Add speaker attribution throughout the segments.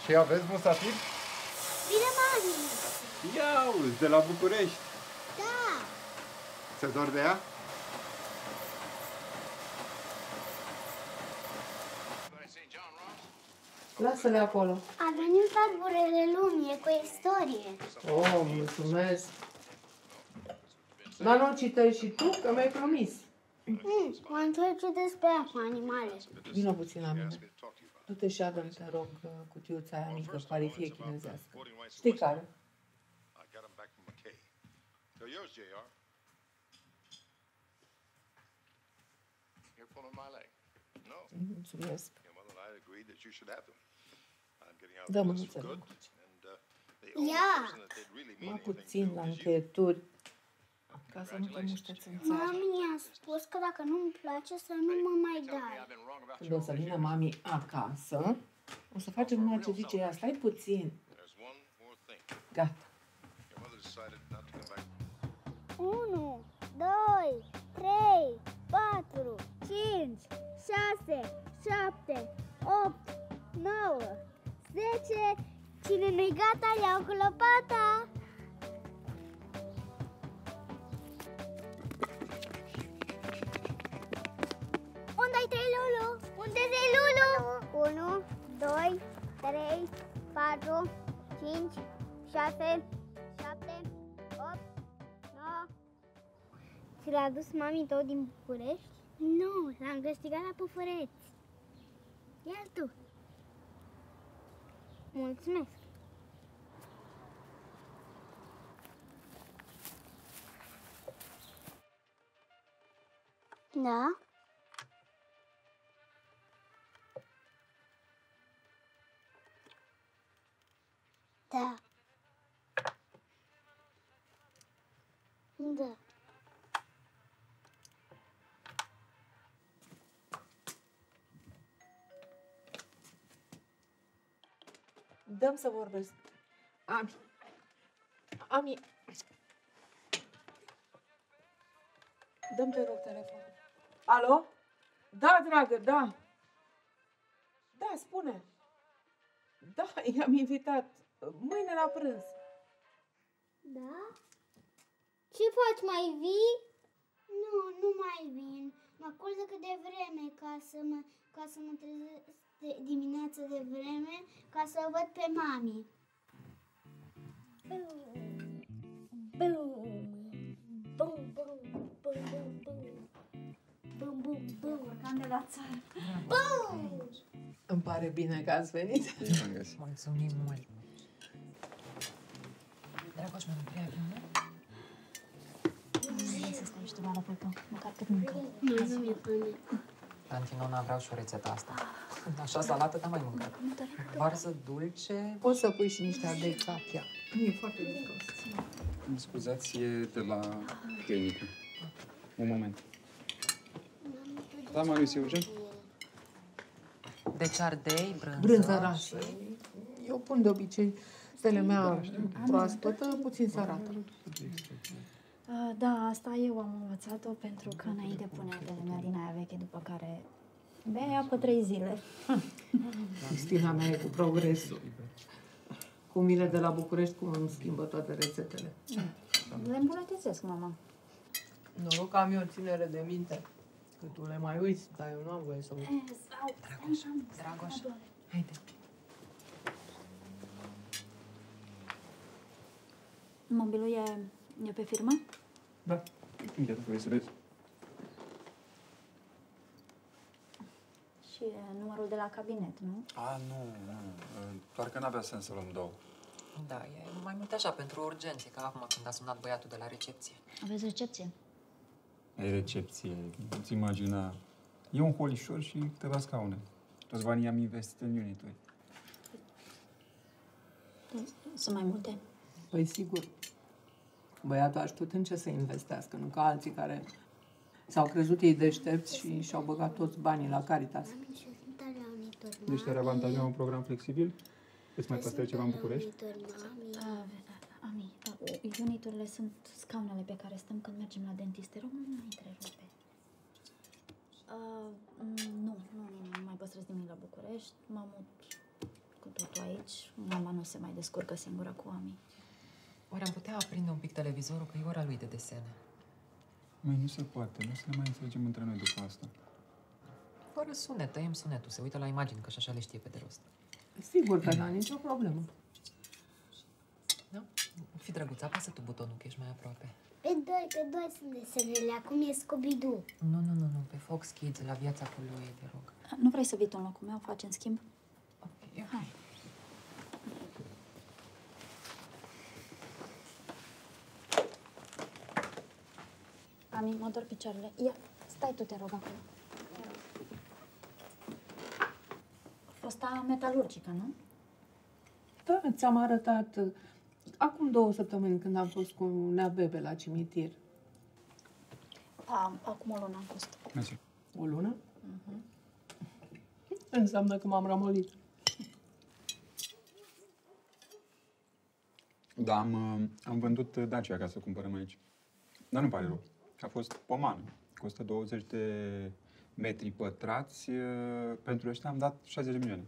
Speaker 1: Și aveți musafir?
Speaker 2: Bine, mami!
Speaker 1: Ia uzi, de la București.
Speaker 2: Da!
Speaker 1: Se dor de ea?
Speaker 3: Lasă-le acolo.
Speaker 2: A venit Arborele Lumii, e cu istorie.
Speaker 3: Oh, mulțumesc. Dar nu citești și tu, că mi-ai promis.
Speaker 2: Mă întrece despre apa, animale.
Speaker 3: Vină puțin la mine. Du-te și adă-mi, te rog, cutiuța aia mică, parifie chinezească. Știi care? Mulțumesc. Da, mânuțele.
Speaker 2: Ia!
Speaker 3: Mă puțin la încheieturi, ca să nu te mușteți în țară.
Speaker 2: Mami a spus că dacă nu-mi place să nu mă mai dai.
Speaker 3: Când o să vină mami acasă, o să facem numai ce zice ea. Stai puțin. Gata.
Speaker 2: 1, 2, 3, 4, 5, 6, 7, 8, 9, 10. Cine nu-i gata, iau cu lopata. Unde-i Lulu? Unde-i Lulu? 1, 2, 3, 4, 5, 6, 7, 8, 9. Ți l-a adus mami tot din București? Nu, l-am câștigat la Pufăreți. Ia-l tu. Mulțumesc. Da? Da. Da.
Speaker 3: Dăm să vorbesc. Ami. Dăm, te rog, telefonul. Alo? Da, dragă, da. Da, spune. Da, i-am invitat. Mâine la prânz.
Speaker 2: Da? Ce faci, mai vii? Nu, nu mai vin. Mă culc de cât de vreme ca să mă trezesc dimineața de vreme ca să o văd pe mami. Bum, bum, bum, bum, bum. Bum, bum, bum. Urcam de la țară. Bum!
Speaker 3: Îmi pare bine că ați venit.
Speaker 4: Mulțumim mult. Dragoș, mă întreabă, nu? Vrei să stai și tu la laptop, măcar cât mâncăm.
Speaker 2: Nu mi-e foame.
Speaker 4: Antinona, vreau și o rețetă asta. Așa salată n-am mai mâncat. Varză dulce.
Speaker 3: Poți să pui și niște ardei capia. E foarte gustos.
Speaker 1: Îmi scuzați, e de la clinică. Un moment. Da, Marius, e urgent?
Speaker 4: Deci ardei, brânză.
Speaker 3: Brânză rasă. Eu pun de obicei stele mea proaspătă, puțin sărată.
Speaker 5: Da, asta eu am învățat-o pentru că înainte punea de mea din aia veche, după care bea apă 3 zile.
Speaker 3: Cristina mea e cu progresul. Cum vine de la București, cum îmi schimbă toate rețetele.
Speaker 5: Le îmbunătățesc, mama.
Speaker 3: Noroc că am eu ținere de minte. Că tu le mai uiți, dar eu nu am voie să uit.
Speaker 4: Dragoș, haide.
Speaker 5: Mobilul e pe firmă?
Speaker 1: Da. Ia, vrei să vezi?
Speaker 5: Și numărul de la cabinet, nu?
Speaker 6: Nu. Doar că n-avea sens să luăm două.
Speaker 4: Da, e mai mult așa, pentru urgențe, ca acum când a sunat băiatul de la recepție.
Speaker 5: Aveți recepție?
Speaker 6: E recepție, îți imagina. E un holișor și câteva scaune. Toți banii am investit în unituri.
Speaker 5: Sunt mai multe?
Speaker 3: Păi sigur. Băiatul a știut în ce să investească, nu ca alții care s-au crezut ei deștepți și și-au băgat toți banii la Caritas.
Speaker 1: Deci are avantajul un program flexibil? Îți mai păstrezi ceva în București?
Speaker 5: Ami, uniturile sunt scaunele pe care stăm când mergem la dentist. Te rog, nu mai întrerupe. Nu mai păstrez nimic la București. Mă mut cu totul aici. Mama nu se mai descurcă singură cu oamenii.
Speaker 4: Oare am putea aprinde un pic televizorul, că e ora lui de desene?
Speaker 6: Mai nu se poate, nu să ne mai înțelegem între noi după asta.
Speaker 4: Fără sunet, tăiem sunetul, se uită la imagini, că așa le știe pe de rost.
Speaker 3: Sigur că n-a nicio problemă.
Speaker 4: Da? Fi drăguț, apasă tu butonul, că ești mai aproape.
Speaker 2: Pe doi sunt desenele, acum e Scooby-Doo.
Speaker 4: Nu, pe Fox Kids, la Viața cu lui, te rog.
Speaker 5: Nu vrei să vii tu în locul meu? Facem schimb?
Speaker 4: Ok.
Speaker 5: Hai. Ami, mă dor picioarele. Ia, stai tu, te rog, acolo. Fosta metalurgică, nu?
Speaker 3: Da, ți-am arătat acum 2 săptămâni când am fost cu Nea Bebe la cimitir.
Speaker 5: Acum o lună am fost.
Speaker 6: Mersi.
Speaker 3: O lună? Înseamnă că m-am rămolit.
Speaker 6: Da, am vândut Dacia ca să cumpărăm aici. Dar nu pare rău. A fost pomană. Costă 20 de metri pătrați. Pentru ăștia am dat 60 de milioane.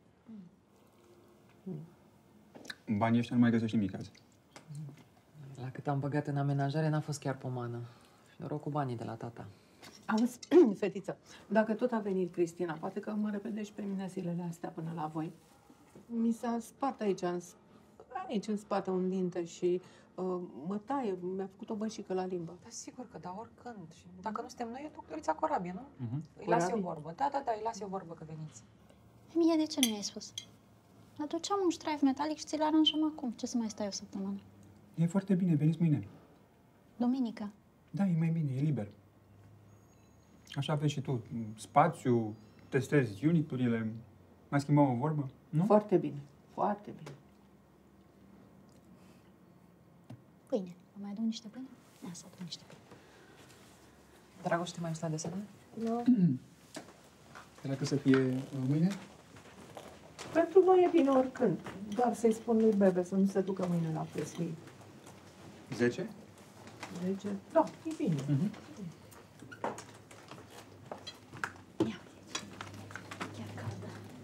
Speaker 6: În banii ăștia nu mai găsești nimic azi.
Speaker 4: La cât am băgat în amenajare, n-a fost chiar pomană. Noroc cu banii de la tata.
Speaker 3: Auzi, fetiță, dacă tot a venit Cristina, poate că mă repedești pe mine zilele astea până la voi. Mi s-a spart aici în spate un dinte și mă taie, mi-a făcut o bășică la limbă.
Speaker 4: Da, sigur că da, oricând. Și dacă nu suntem noi, e doctorița Corabie, nu? Îi
Speaker 3: Corabie?
Speaker 4: las eu vorbă. Da, îi las eu vorbă că veniți.
Speaker 5: Mie de ce nu mi-ai spus? Aduceam un ștraif metalic și ți-l aranjăm acum. Ce să mai stai o săptămână?
Speaker 6: E foarte bine, veniți mâine.
Speaker 5: Duminică.
Speaker 6: Da, e mai bine, e liber. Așa vezi și tu, spațiu, testezi uniturile, mai schimbăm o vorbă, nu?
Speaker 3: Foarte bine, foarte bine.
Speaker 5: Pâine. Vă mai adun niște pâine? Ia să adun niște pâine.
Speaker 4: Dragoș, te mai uiți la desene?
Speaker 5: Nu.
Speaker 6: Dacă să fie mâine?
Speaker 3: Pentru noi e bine oricând. Doar să-i spun lui Bebe să nu se ducă mâine la pescuit.
Speaker 6: 10?
Speaker 3: Deci, da, e bine.
Speaker 5: Ia. Chiar caldă.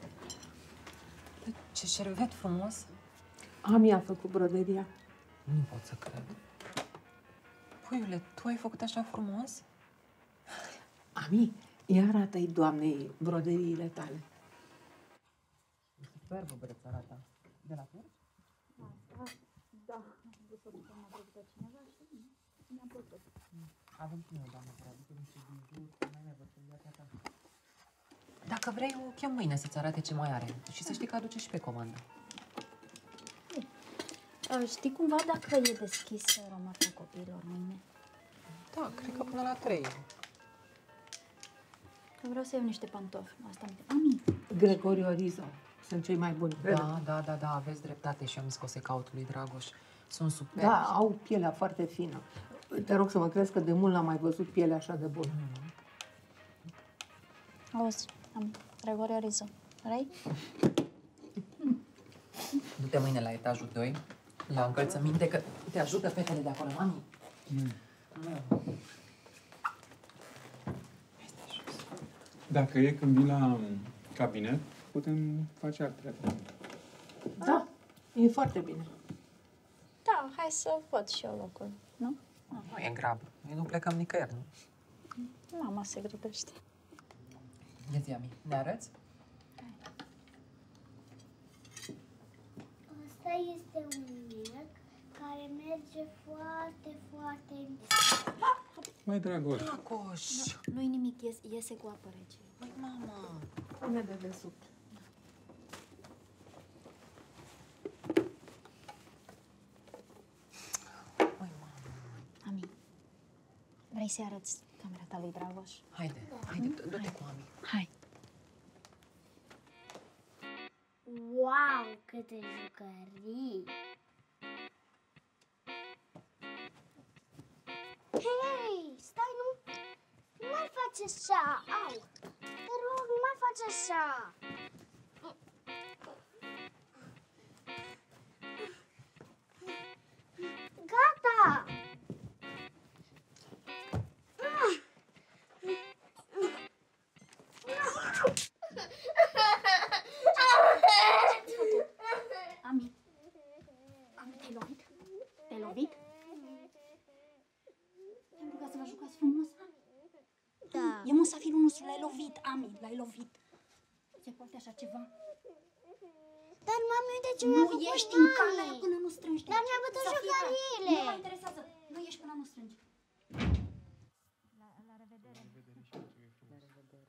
Speaker 4: Ce șervet frumos!
Speaker 3: Ami a făcut broderia.
Speaker 4: Nu pot să cred. Puiule, tu ai făcut așa frumos?
Speaker 3: Ami, ia arată-i doamnei broderiile tale.
Speaker 4: Superbă brățara ta. De la Părți?
Speaker 5: Da. Am vrut să ducem la pe cineva și mi-a plăcut.
Speaker 4: Avem și noi, doamnă, care aducă niște bijou, mai mai văd viața ta. Dacă vrei, o chem mâine să-ți arate ce mai are. Și să știi că aduce și pe comandă.
Speaker 5: Știi cumva dacă e deschis remarca copiilor mâine?
Speaker 4: Da, cred că până la 3.
Speaker 5: Că vreau să iau niște pantofi. Asta Ami,
Speaker 3: Gregorio Rizo. Sunt cei mai buni.
Speaker 4: Da, aveți dreptate și am zis că o să-i caut lui Dragoș. Sunt superbi.
Speaker 3: Da, au pielea foarte fină. Te rog să mă crezi că de mult n-am mai văzut piele așa de bună.
Speaker 5: auzi, am Gregorio Rizo. Vrei?
Speaker 4: Du-te mâine la etajul 2, la încălțăminte, că te ajută fetele de acolo, mami.
Speaker 6: Dacă e când vin la cabinet, putem face altele.
Speaker 3: Da, e foarte bine.
Speaker 5: Da, hai să văd și eu locul, nu?
Speaker 4: Nu e grab. Noi nu plecăm nicăieri, nu?
Speaker 5: Mama se grăbește.
Speaker 4: Ia zi, Ami, ne arăți?
Speaker 2: Asta este un merg care merge foarte, foarte...
Speaker 6: Mai Dragoș,
Speaker 4: Dragoș!
Speaker 5: Nu-i nimic, iese cu apă rece.
Speaker 4: Măi, mama!
Speaker 3: Pune de desubt.
Speaker 4: Măi, mama!
Speaker 5: Ami, vrei să-i arăți camera ta lui Dragoș?
Speaker 4: Haide, du-te cu Ami.
Speaker 5: Hai.
Speaker 2: Wow, câte jucării! Hei, stai, nu mai faci așa! Au! Te rog, nu mai faci așa! Gata! Safirul nostru, l-ai lovit, Ami, l-ai lovit. Se poate așa ceva? Dar, mami, uite ce mi-a făcut, ești în cameră până nu strângi. Dar mi-a bătut jucăriile. Nu mă interesează, nu ești până nu strângi. La revedere.
Speaker 4: La revedere.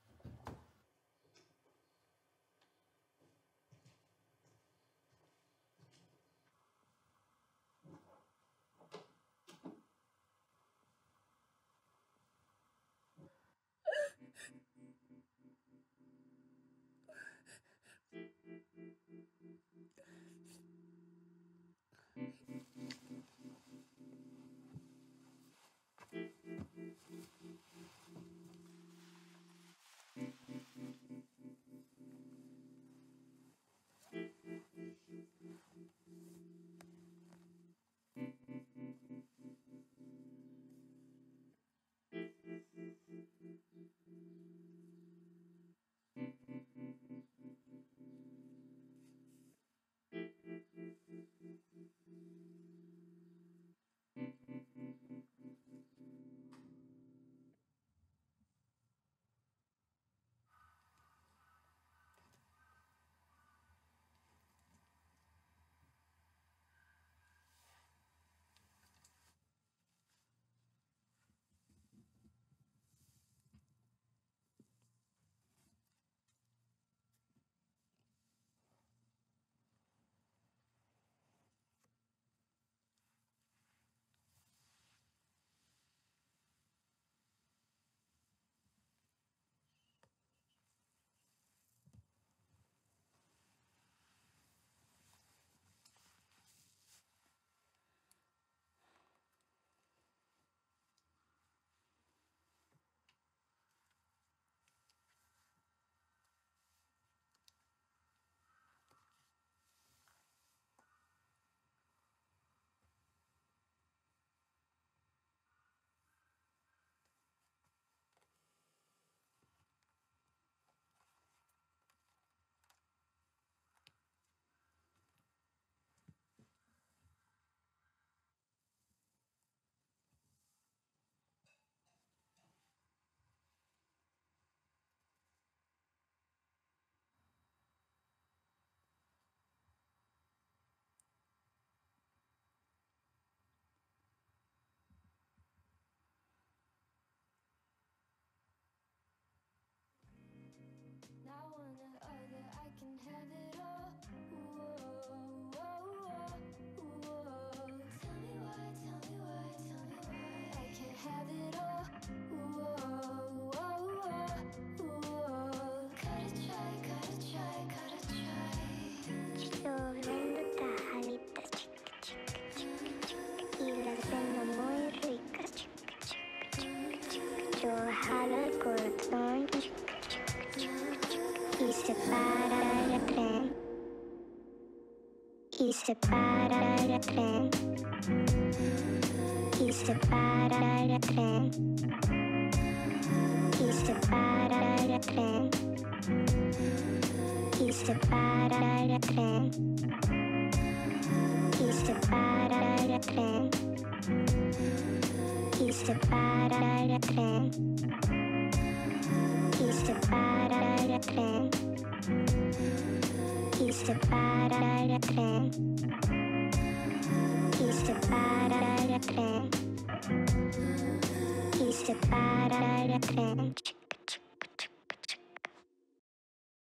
Speaker 7: Y se para el tren. Y se para el tren. Y se para el tren. Y se para el tren. Y se para el tren. Y se para el tren. Y se para el tren. Y se para el tren. Y se para el tren. Y se para el tren.